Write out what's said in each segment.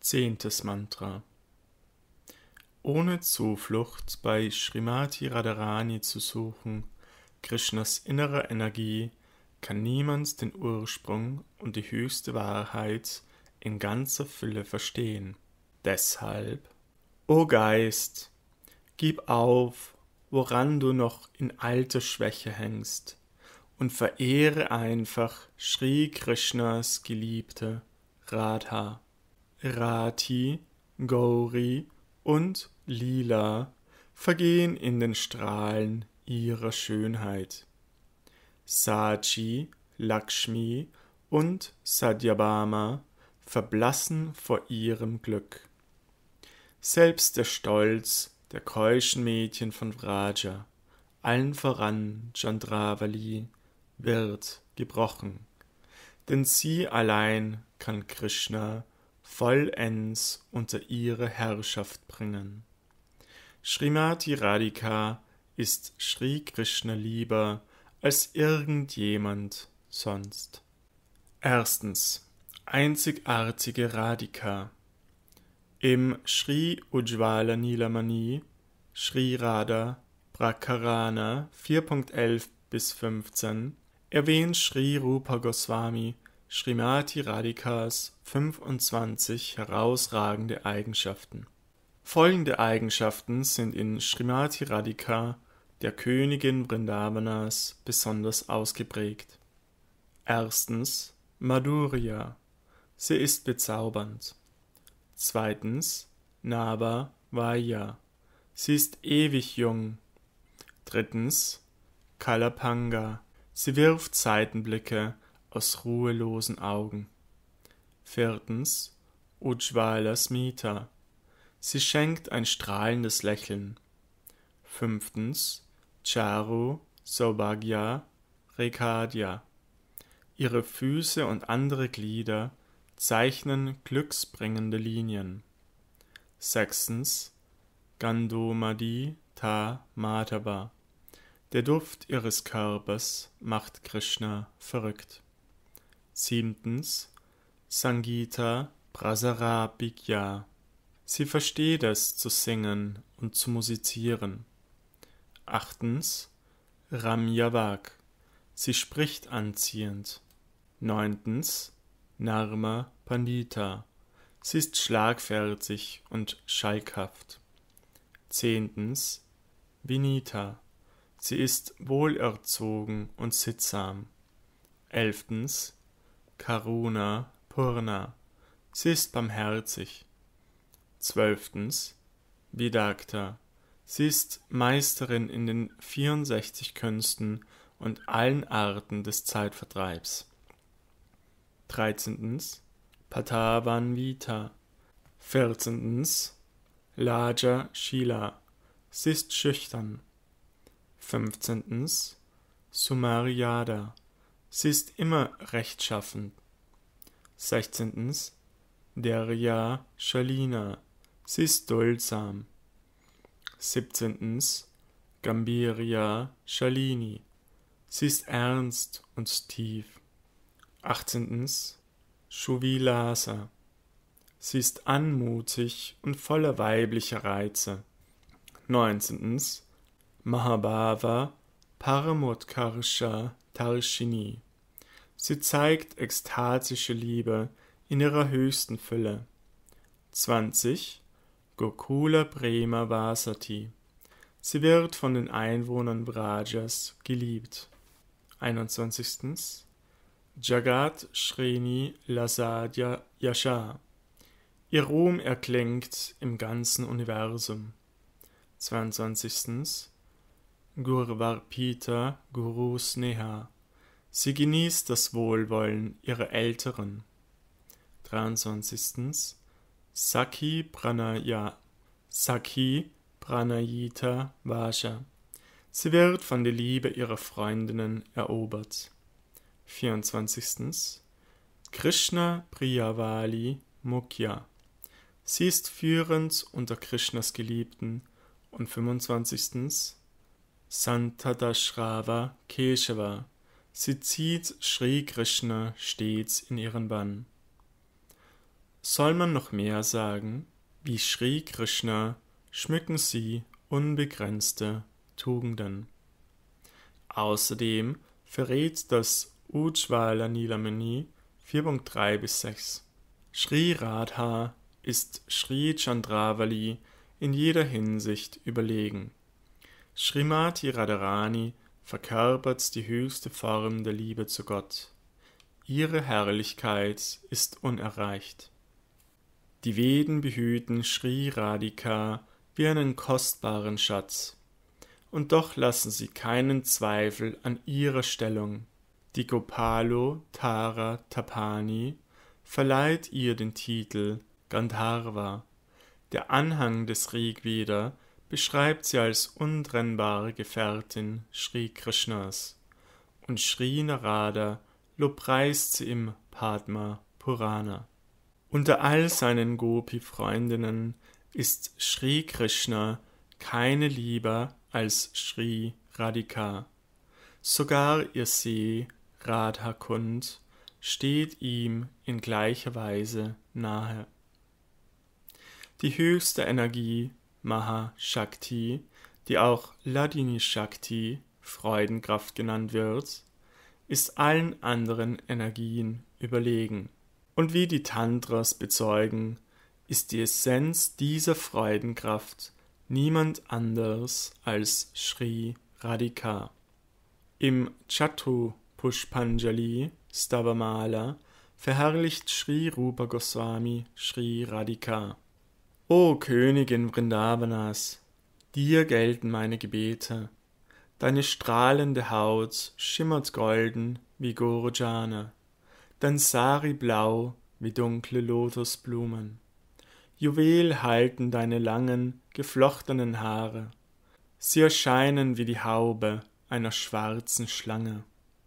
10. Mantra. Ohne Zuflucht bei Srimati Radharani zu suchen, Krishnas innerer Energie, kann niemand den Ursprung und die höchste Wahrheit in ganzer Fülle verstehen. Deshalb, o Geist, gib auf, woran du noch in alter Schwäche hängst, und verehre einfach Sri Krishnas Geliebte Radha. Rati, Gauri und Lila vergehen in den Strahlen ihrer Schönheit. Sachi, Lakshmi und Satyabhama verblassen vor ihrem Glück. Selbst der Stolz der keuschen Mädchen von Vraja, allen voran Chandravali, wird gebrochen, denn sie allein kann Krishna vollends unter ihre Herrschaft bringen. Srimati Radhika ist Sri Krishna lieber als irgendjemand sonst. 1. Einzigartige Radhika. Im Sri Ujjvala Nilamani, Sri Radha Prakarana 4.11-15 erwähnt Sri Rupa Goswami Srimati Radhikas 25 herausragende Eigenschaften. Folgende Eigenschaften sind in Srimati Radhika, der Königin Vrindavanas, besonders ausgeprägt. 1. Madhurya. Sie ist bezaubernd. 2. Nava Vaya. Sie ist ewig jung. 3. Kalapanga. Sie wirft Seitenblicke aus ruhelosen Augen. 4. Ujjvala Smita. Sie schenkt ein strahlendes Lächeln. 5. Charu Saubhagya Rekadya. Ihre Füße und andere Glieder zeichnen glücksbringende Linien. 6. Gandhomadi Ta Madhava. Der Duft ihres Körpers macht Krishna verrückt. 7. Sangita Prasarabhikya. Sie versteht es zu singen und zu musizieren. 8. Ramyavak. Sie spricht anziehend. 9. Narma Pandita. Sie ist schlagfertig und schalkhaft. 10. Vinita. Sie ist wohlerzogen und sittsam. 11. Karuna Purna. Sie ist barmherzig. 12. Vidagdha. Sie ist Meisterin in den 64 Künsten und allen Arten des Zeitvertreibs. 13. Patavanvita. 14. Laja Shila. Sie ist schüchtern. 15. Sumaryada. Sie ist immer rechtschaffen. 16. Derya Shalina. Sie ist duldsam. 17. Gambhirya Shalini. Sie ist ernst und tief. 18. Shuvilasa. Sie ist anmutig und voller weiblicher Reize. 19. Mahabhava Paramotkarsha Tarshini. Sie zeigt ekstatische Liebe in ihrer höchsten Fülle. 20. Gokula Prema Vasati. Sie wird von den Einwohnern Vrajas geliebt. 21. Jagat Shreni Lasadya Yasha. Ihr Ruhm erklingt im ganzen Universum. 22. Gurvarpita Guru Sneha. Sie genießt das Wohlwollen ihrer Älteren. 23. Sakhi Pranayita Vasha. Sie wird von der Liebe ihrer Freundinnen erobert. 24. Krishna Priyavali Mukhya. Sie ist führend unter Krishnas Geliebten. Und 25. Santadashrava Keshava. Sie zieht Sri Krishna stets in ihren Bann. Soll man noch mehr sagen? Wie Sri Krishna schmücken sie unbegrenzte Tugenden. Außerdem verrät das Ujjvala Nilamani 4.3-6. Sri Radha ist Sri Chandravali in jeder Hinsicht überlegen. Srimati Radharani verkörpert die höchste Form der Liebe zu Gott. Ihre Herrlichkeit ist unerreicht. Die Veden behüten Sri Radhika wie einen kostbaren Schatz. Und doch lassen sie keinen Zweifel an ihrer Stellung. Die Gopalo Tara Tapani verleiht ihr den Titel Gandharva. Der Anhang des Rigveda beschreibt sie als untrennbare Gefährtin Sri Krishnas und Sri Narada lobpreist sie im Padma Purana. Unter all seinen Gopi-Freundinnen ist Sri Krishna keine lieber als Sri Radhika. Sogar ihr See Radhakund steht ihm in gleicher Weise nahe. Die höchste Energie Mahashakti, die auch Hladini Shakti, Freudenkraft genannt wird, ist allen anderen Energien überlegen. Und wie die Tantras bezeugen, ist die Essenz dieser Freudenkraft niemand anders als Sri Radhika. Im Chatu Pushpanjali Stavamala verherrlicht Sri Rupa Goswami Sri Radhika. O Königin Vrindavanas, dir gelten meine Gebete. Deine strahlende Haut schimmert golden wie Gorjana, dein Sari blau wie dunkle Lotosblumen. Juwel halten deine langen, geflochtenen Haare. Sie erscheinen wie die Haube einer schwarzen Schlange.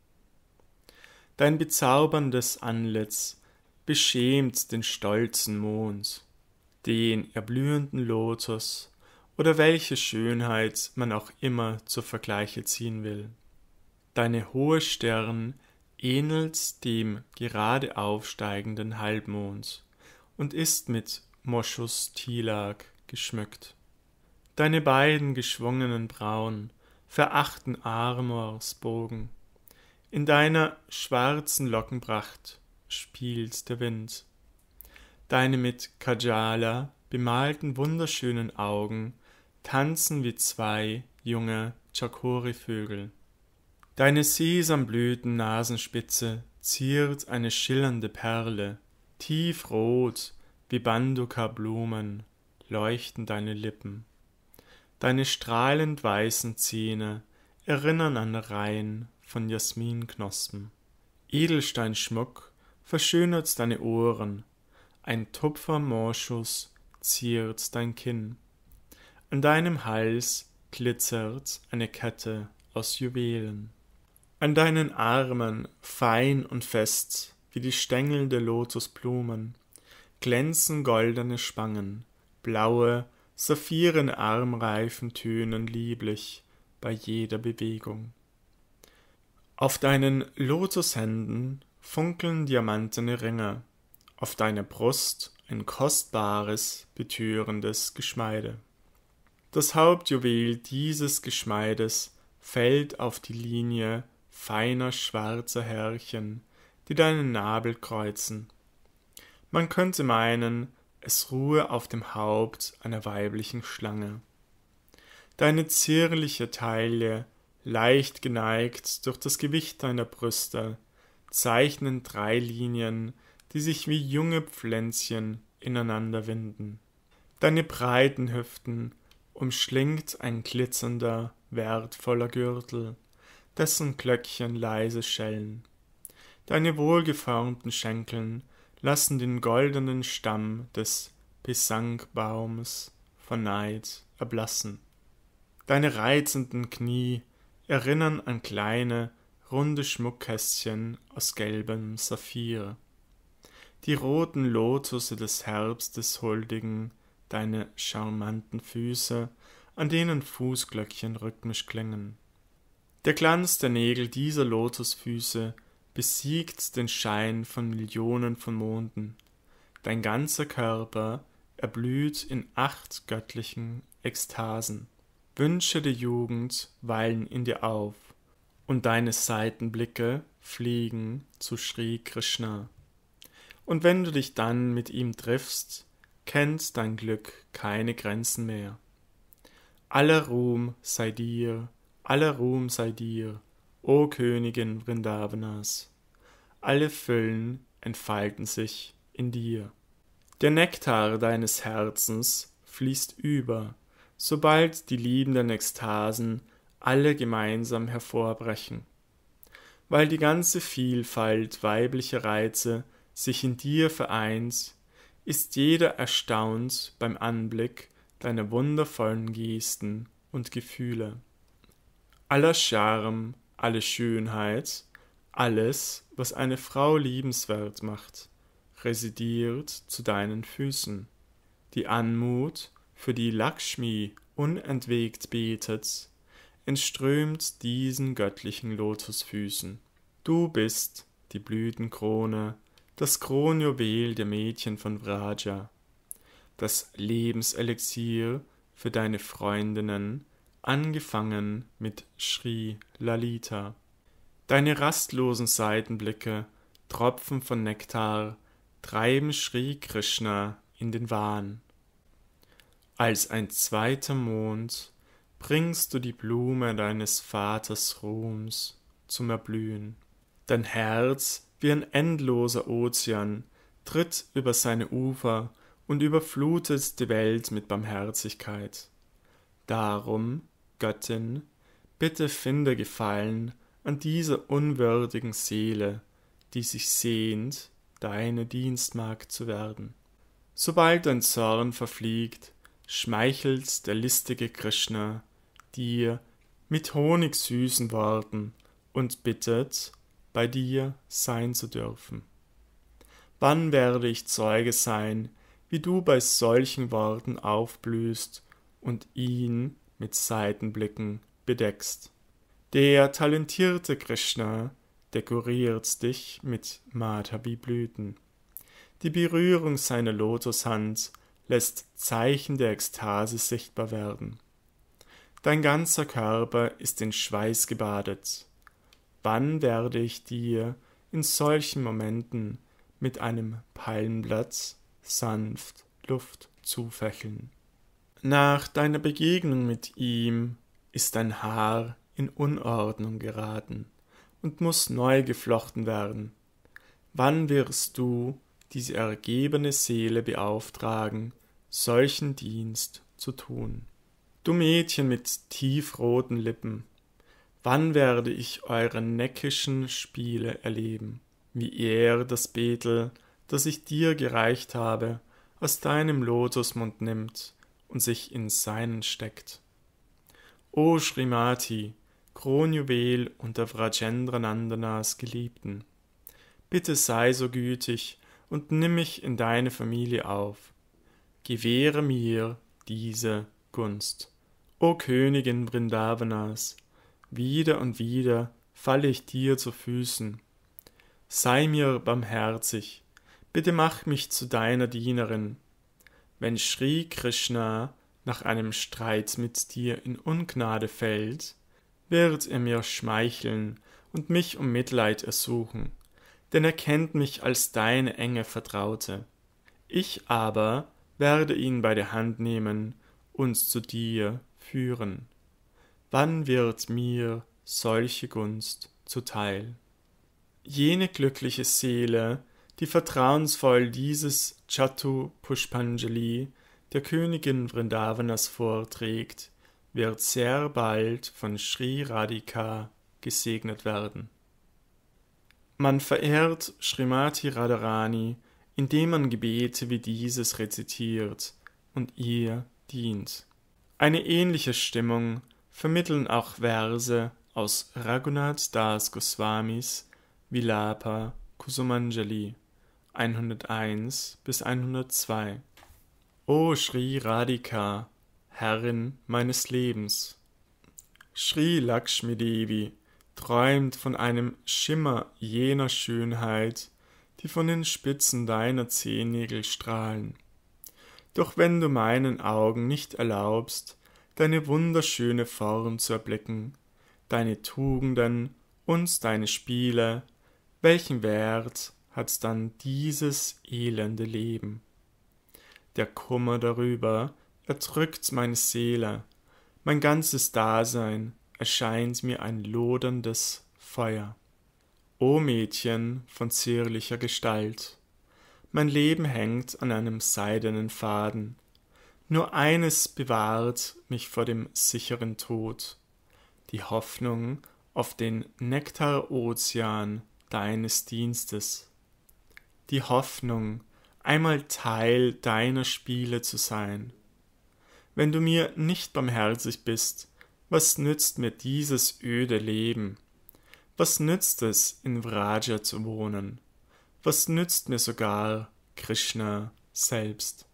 Dein bezauberndes Antlitz beschämt den stolzen Mond, den erblühenden Lotus oder welche Schönheit man auch immer zu Vergleiche ziehen will. Deine hohe Stirn ähnelt dem gerade aufsteigenden Halbmond und ist mit Moschus Tilak geschmückt. Deine beiden geschwungenen Brauen verachten Amors Bogen. In deiner schwarzen Lockenpracht spielt der Wind. Deine mit Kajala bemalten wunderschönen Augen tanzen wie zwei junge Chakori-Vögel. Deine Sesamblüten-Nasenspitze ziert eine schillernde Perle, tiefrot wie Banduka-Blumen leuchten deine Lippen. Deine strahlend weißen Zähne erinnern an Reihen von Jasminknospen. Edelsteinschmuck verschönert deine Ohren, ein Tupfer-Moschus ziert dein Kinn. An deinem Hals glitzert eine Kette aus Juwelen. An deinen Armen, fein und fest wie die Stängel der Lotusblumen, glänzen goldene Spangen, blaue, saphirene Armreifen tönen lieblich bei jeder Bewegung. Auf deinen Lotushänden funkeln diamantene Ringe, auf deiner Brust ein kostbares, betörendes Geschmeide. Das Hauptjuwel dieses Geschmeides fällt auf die Linie feiner schwarzer Härchen, die deinen Nabel kreuzen. Man könnte meinen, es ruhe auf dem Haupt einer weiblichen Schlange. Deine zierliche Taille, leicht geneigt durch das Gewicht deiner Brüste, zeichnen 3 Linien, die sich wie junge Pflänzchen ineinander winden. Deine breiten Hüften umschlingt ein glitzernder, wertvoller Gürtel, dessen Glöckchen leise schellen. Deine wohlgeformten Schenkeln lassen den goldenen Stamm des Pisang-Baums vor Neid erblassen. Deine reizenden Knie erinnern an kleine, runde Schmuckkästchen aus gelbem Saphir. Die roten Lotusse des Herbstes huldigen deine charmanten Füße, an denen Fußglöckchen rhythmisch klingen. Der Glanz der Nägel dieser Lotusfüße besiegt den Schein von Millionen von Monden. dein ganzer Körper erblüht in 8 göttlichen Ekstasen. Wünsche der Jugend weilen in dir auf, und deine Seitenblicke fliegen zu Sri Krishna. Und wenn du dich dann mit ihm triffst, kennt dein Glück keine Grenzen mehr. Aller Ruhm sei dir, aller Ruhm sei dir, o Königin Vrindavanas. Alle Füllen entfalten sich in dir. Der Nektar deines Herzens fließt über, sobald die liebenden Ekstasen alle gemeinsam hervorbrechen. Weil die ganze Vielfalt weiblicher Reize sich in dir vereint, ist jeder erstaunt beim Anblick deiner wundervollen Gesten und Gefühle. Aller Charme, alle Schönheit, alles, was eine Frau liebenswert macht, residiert zu deinen Füßen. Die Anmut, für die Lakshmi unentwegt betet, entströmt diesen göttlichen Lotusfüßen. Du bist die Blütenkrone, das Kronjuwel der Mädchen von Vraja, das Lebenselixier für deine Freundinnen, angefangen mit Sri Lalita. Deine rastlosen Seitenblicke, Tropfen von Nektar, treiben Sri Krishna in den Wahn. Als ein zweiter Mond bringst du die Blume deines Vaters Ruhms zum Erblühen. Dein Herz, wie ein endloser Ozean, tritt über seine Ufer und überflutet die Welt mit Barmherzigkeit. Darum, Göttin, bitte finde Gefallen an dieser unwürdigen Seele, die sich sehnt, deine Dienstmagd zu werden. Sobald dein Zorn verfliegt, schmeichelt der listige Krishna dir mit honigsüßen Worten und bittet, bei dir sein zu dürfen. Wann werde ich Zeuge sein, wie du bei solchen Worten aufblühst und ihn mit Seitenblicken bedeckst? Der talentierte Krishna dekoriert dich mit Madhavi-Blüten. Die Berührung seiner Lotushand lässt Zeichen der Ekstase sichtbar werden. Dein ganzer Körper ist in Schweiß gebadet. Wann werde ich dir in solchen Momenten mit einem Palmblatt sanft Luft zufächeln? Nach deiner Begegnung mit ihm ist dein Haar in Unordnung geraten und muss neu geflochten werden. Wann wirst du diese ergebene Seele beauftragen, solchen Dienst zu tun? Du Mädchen mit tiefroten Lippen, wann werde ich eure neckischen Spiele erleben, wie er das Betel, das ich dir gereicht habe, aus deinem Lotusmund nimmt und sich in seinen steckt? O Srimati, Kronjuwel unter Vrajendranandanas Geliebten, bitte sei so gütig und nimm mich in deine Familie auf. Gewähre mir diese Gunst. O Königin Vrindavanas, wieder und wieder falle ich dir zu Füßen. Sei mir barmherzig, bitte mach mich zu deiner Dienerin. Wenn Sri Krishna nach einem Streit mit dir in Ungnade fällt, wird er mir schmeicheln und mich um Mitleid ersuchen, denn er kennt mich als deine enge Vertraute. Ich aber werde ihn bei der Hand nehmen und zu dir führen. Wann wird mir solche Gunst zuteil? Jene glückliche Seele, die vertrauensvoll dieses Chatu Pushpanjali der Königin Vrindavanas vorträgt, wird sehr bald von Sri Radhika gesegnet werden. Man verehrt Srimati Radharani, indem man Gebete wie dieses rezitiert und ihr dient. Eine ähnliche Stimmung vermitteln auch Verse aus Raghunath Das Goswamis Vilapa Kusumanjali 101 bis 102. O Sri Radhika, Herrin meines Lebens! Sri Lakshmi Devi träumt von einem Schimmer jener Schönheit, die von den Spitzen deiner Zehennägel strahlen. Doch wenn du meinen Augen nicht erlaubst, deine wunderschöne Form zu erblicken, deine Tugenden und deine Spiele, welchen Wert hat dann dieses elende Leben? Der Kummer darüber erdrückt meine Seele, mein ganzes Dasein erscheint mir ein loderndes Feuer. O Mädchen von zierlicher Gestalt, mein Leben hängt an einem seidenen Faden, nur eines bewahrt mich vor dem sicheren Tod, die Hoffnung auf den Nektarozean deines Dienstes, die Hoffnung, einmal Teil deiner Spiele zu sein. Wenn du mir nicht barmherzig bist, was nützt mir dieses öde Leben? Was nützt es, in Vraja zu wohnen? Was nützt mir sogar Krishna selbst?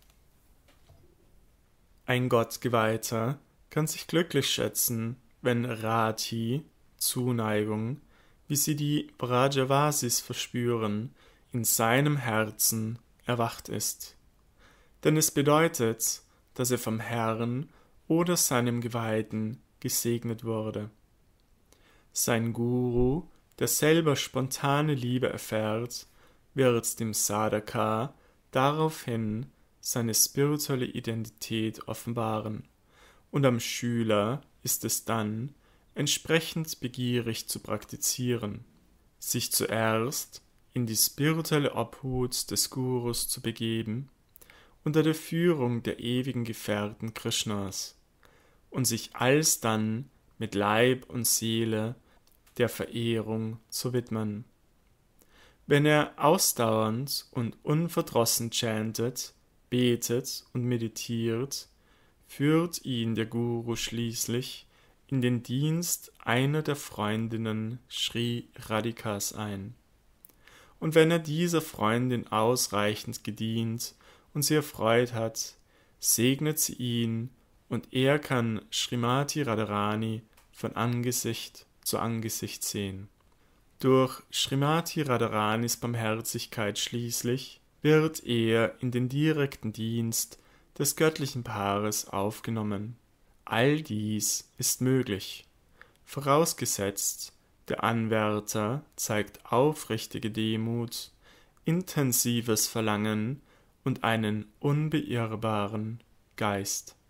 Ein Gottgeweihter kann sich glücklich schätzen, wenn Rati, Zuneigung, wie sie die Brajavasis verspüren, in seinem Herzen erwacht ist. Denn es bedeutet, dass er vom Herrn oder seinem Geweihten gesegnet wurde. Sein Guru, der selber spontane Liebe erfährt, wird dem Sadhaka daraufhin seine spirituelle Identität offenbaren, und am Schüler ist es dann, entsprechend begierig zu praktizieren, sich zuerst in die spirituelle Obhut des Gurus zu begeben, unter der Führung der ewigen Gefährten Krishnas, und sich alsdann mit Leib und Seele der Verehrung zu widmen. Wenn er ausdauernd und unverdrossen chantet, betet und meditiert, führt ihn der Guru schließlich in den Dienst einer der Freundinnen Sri Radhikas ein. Und wenn er dieser Freundin ausreichend gedient und sie erfreut hat, segnet sie ihn, und er kann Srimati Radharani von Angesicht zu Angesicht sehen. Durch Srimati Radharanis Barmherzigkeit schließlich wird er in den direkten Dienst des göttlichen Paares aufgenommen. All dies ist möglich, vorausgesetzt, der Anwärter zeigt aufrichtige Demut, intensives Verlangen und einen unbeirrbaren Geist.